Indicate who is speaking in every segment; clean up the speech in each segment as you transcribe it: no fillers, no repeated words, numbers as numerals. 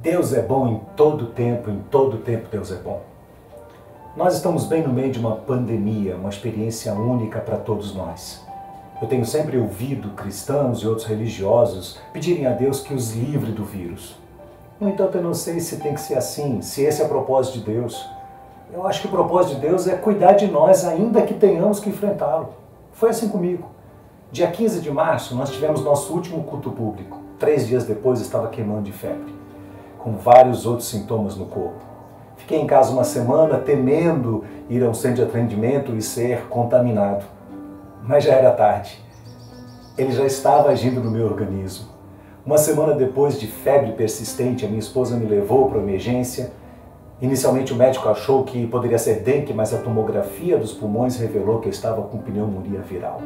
Speaker 1: Deus é bom em todo tempo Deus é bom. Nós estamos bem no meio de uma pandemia, uma experiência única para todos nós. Eu tenho sempre ouvido cristãos e outros religiosos pedirem a Deus que os livre do vírus. No entanto, eu não sei se tem que ser assim, se esse é o propósito de Deus. Eu acho que o propósito de Deus é cuidar de nós, ainda que tenhamos que enfrentá-lo. Foi assim comigo. Dia 15 de março, nós tivemos nosso último culto público. 3 dias depois, estava queimando de febre, com vários outros sintomas no corpo. Fiquei em casa uma semana, temendo ir ao centro de atendimento e ser contaminado. Mas já era tarde. Ele já estava agindo no meu organismo. Uma semana depois de febre persistente, a minha esposa me levou para a emergência. Inicialmente o médico achou que poderia ser dengue, mas a tomografia dos pulmões revelou que eu estava com pneumonia viral.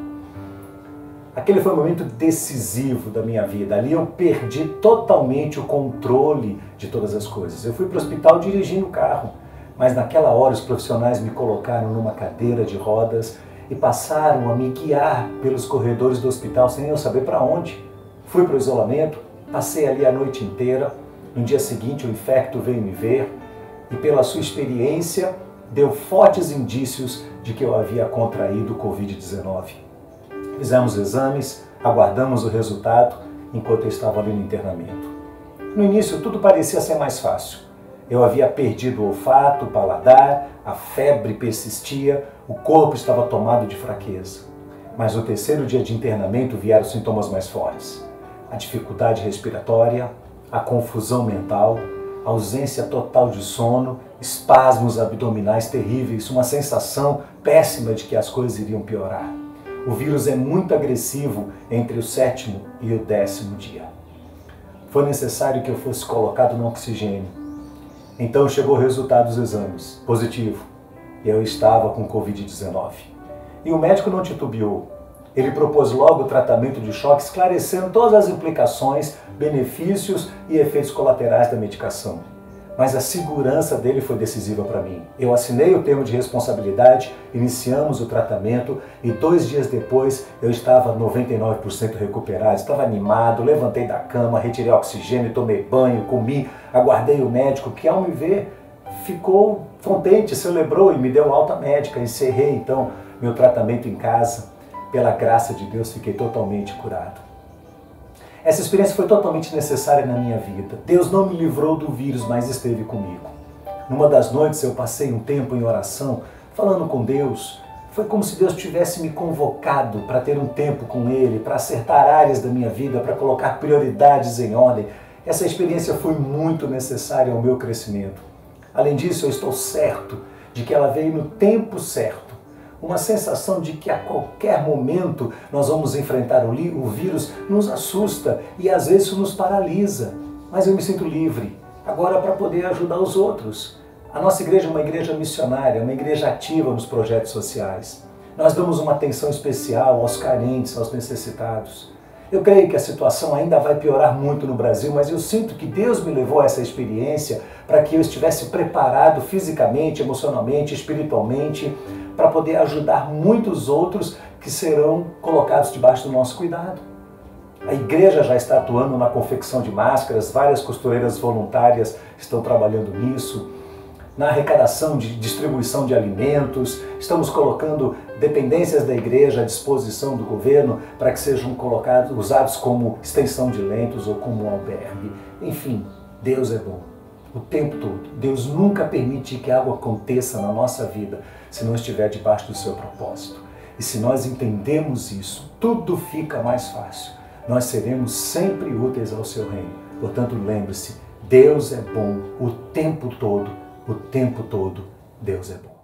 Speaker 1: Aquele foi um momento decisivo da minha vida. Ali eu perdi totalmente o controle de todas as coisas. Eu fui para o hospital dirigindo o carro, mas naquela hora os profissionais me colocaram numa cadeira de rodas e passaram a me guiar pelos corredores do hospital sem eu saber para onde. Fui para o isolamento, passei ali a noite inteira. No dia seguinte o infecto veio me ver e pela sua experiência deu fortes indícios de que eu havia contraído o Covid-19. Fizemos exames, aguardamos o resultado enquanto eu estava ali no internamento. No início tudo parecia ser mais fácil. Eu havia perdido o olfato, o paladar, a febre persistia, o corpo estava tomado de fraqueza. Mas no terceiro dia de internamento vieram sintomas mais fortes. A dificuldade respiratória, a confusão mental, a ausência total de sono, espasmos abdominais terríveis, uma sensação péssima de que as coisas iriam piorar. O vírus é muito agressivo entre o 7º e o 10º dia. Foi necessário que eu fosse colocado no oxigênio. Então chegou o resultado dos exames, positivo. Eu estava com Covid-19. E o médico não titubeou. Ele propôs logo o tratamento de choque, esclarecendo todas as implicações, benefícios e efeitos colaterais da medicação. Mas a segurança dele foi decisiva para mim. Eu assinei o termo de responsabilidade, iniciamos o tratamento e 2 dias depois eu estava 99% recuperado, estava animado, levantei da cama, retirei oxigênio, tomei banho, comi, aguardei o médico que ao me ver ficou contente, celebrou e me deu alta médica. Encerrei então meu tratamento em casa. Pela graça de Deus fiquei totalmente curado. Essa experiência foi totalmente necessária na minha vida. Deus não me livrou do vírus, mas esteve comigo. Numa das noites eu passei um tempo em oração, falando com Deus. Foi como se Deus tivesse me convocado para ter um tempo com Ele, para acertar áreas da minha vida, para colocar prioridades em ordem. Essa experiência foi muito necessária ao meu crescimento. Além disso, eu estou certo de que ela veio no tempo certo. Uma sensação de que a qualquer momento nós vamos enfrentar o vírus nos assusta e às vezes nos paralisa. Mas eu me sinto livre, agora para poder ajudar os outros. A nossa igreja é uma igreja missionária, uma igreja ativa nos projetos sociais. Nós damos uma atenção especial aos carentes, aos necessitados. Eu creio que a situação ainda vai piorar muito no Brasil, mas eu sinto que Deus me levou a essa experiência para que eu estivesse preparado fisicamente, emocionalmente, espiritualmente, para poder ajudar muitos outros que serão colocados debaixo do nosso cuidado. A igreja já está atuando na confecção de máscaras, várias costureiras voluntárias estão trabalhando nisso, na arrecadação de distribuição de alimentos, estamos colocando dependências da igreja à disposição do governo para que sejam usados como extensão de lentos ou como um albergue. Enfim, Deus é bom o tempo todo. Deus nunca permite que algo aconteça na nossa vida se não estiver debaixo do seu propósito. E se nós entendemos isso, tudo fica mais fácil. Nós seremos sempre úteis ao seu reino. Portanto, lembre-se, Deus é bom o tempo todo Deus é bom.